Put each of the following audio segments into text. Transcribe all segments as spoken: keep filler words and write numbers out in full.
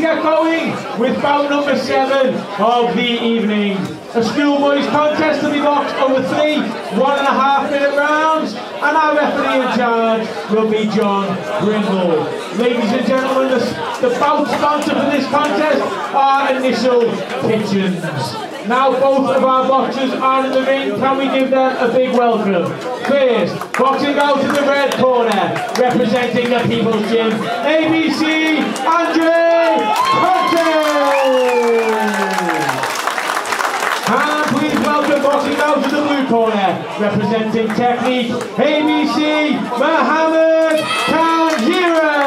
get going with bout number seven of the evening. A schoolboys contest to be boxed over three one and a half minute rounds, and our referee in charge will be John Brindle. Ladies and gentlemen, the, the bout sponsor for this contest are Initial Kitchens. Now both of our boxers are in the ring. Can we give them a big welcome? First, boxing out in the red corner, representing the People's Gym, A B C, Andre Conte! And please welcome, boxing out in the blue corner, representing Technique, A B C, Mohammed Kanjira!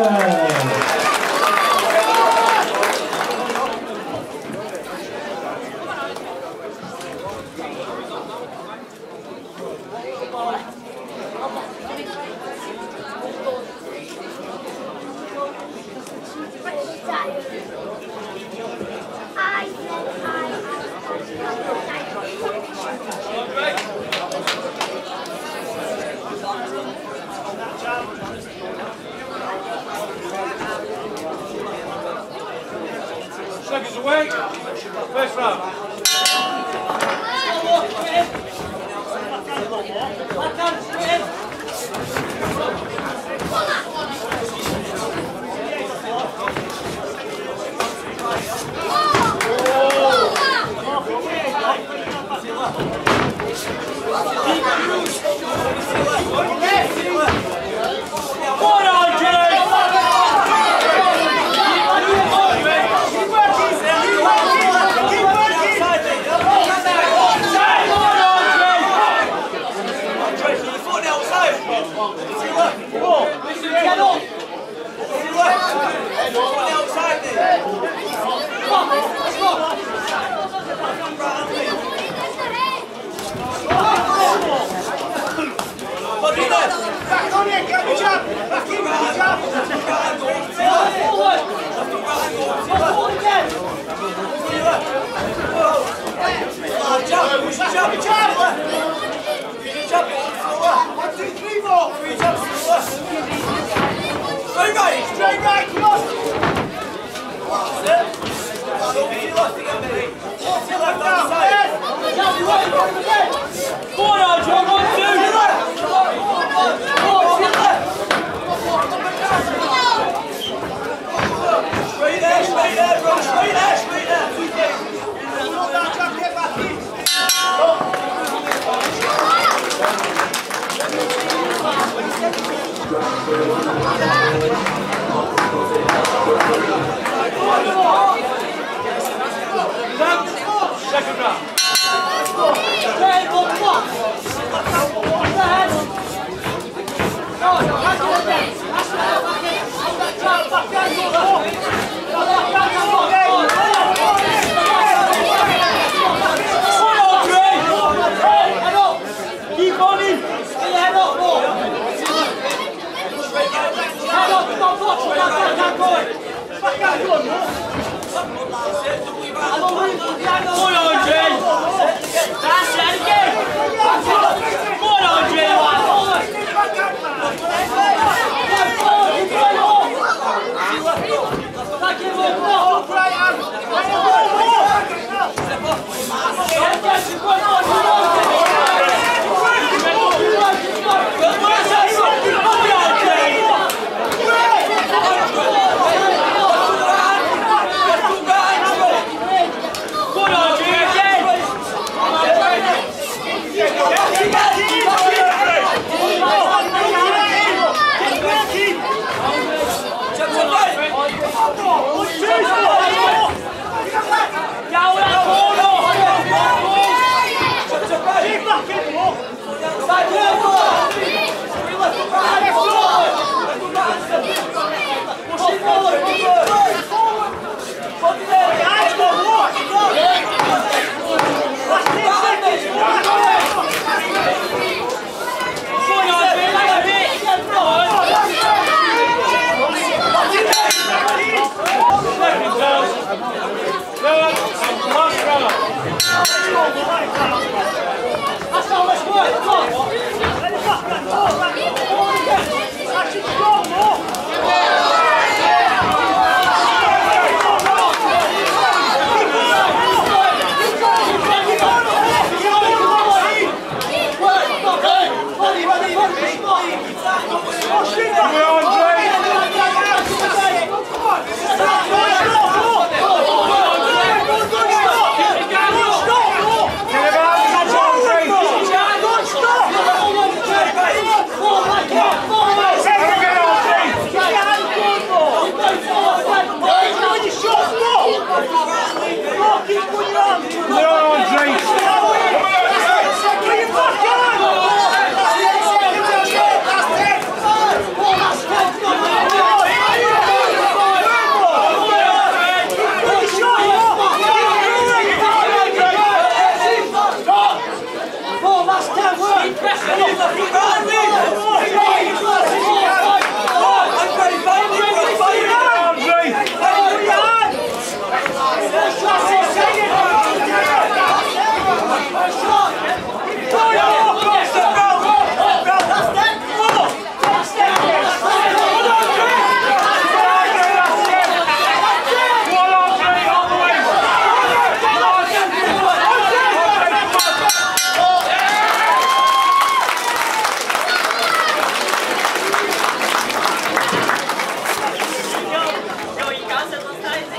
Seconds away. First round. Back on it, get the jump! Back in, get the jump! Forward! Forward again! Jump, jump, jump! Jump! One, two, three, four! Three jumps! Straight right! Straight right, come on! That's it! What's your left down? Jump, you want to go again! Forward, Archer! One, two! Straight there, straight there, bro, straight there, straight there. Not that jump, get back in. Second round. Keep on in! Head up, more! Head up, stop watching that back boy! Back out, good! Come on, Andre! That's it again! Come on, Andre! Come on, Andre!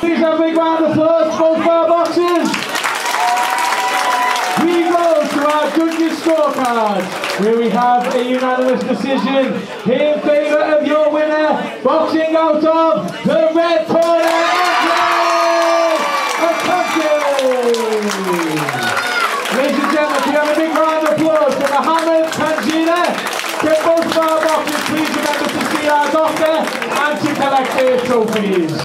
Please have a big round of applause for both our boxers. We go to our judges' scorecards, where we have a unanimous decision in favour of your winner, boxing out of the red corner, ladies and gentlemen, we have a big round of applause for Mohammed Panjina. Get both of our boxers, please remember to see our doctor and to collect their trophies.